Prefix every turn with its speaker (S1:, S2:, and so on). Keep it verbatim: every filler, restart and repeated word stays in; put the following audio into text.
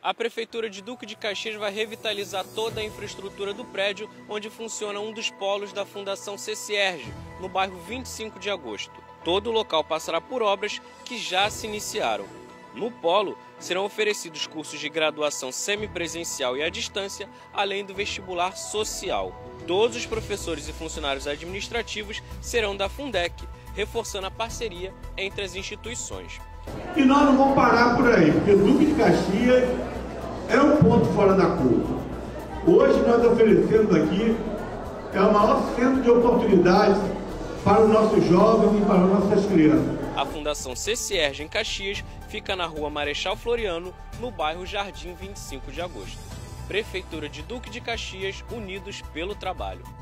S1: A Prefeitura de Duque de Caxias vai revitalizar toda a infraestrutura do prédio onde funciona um dos polos da Fundação CCERJ, no bairro vinte e cinco de agosto. Todo o local passará por obras que já se iniciaram. No polo, serão oferecidos cursos de graduação semipresencial e à distância, além do vestibular social. Todos os professores e funcionários administrativos serão da Fundec, reforçando a parceria entre as instituições.
S2: E nós não vamos parar por aí, porque o Duque de Caxias é um ponto fora da curva. Hoje nós oferecemos aqui é o maior centro de oportunidades para os nossos jovens e para as nossas crianças.
S1: A Fundação CCERJ em Caxias fica na rua Marechal Floriano, no bairro Jardim vinte e cinco de agosto. Prefeitura de Duque de Caxias, unidos pelo trabalho.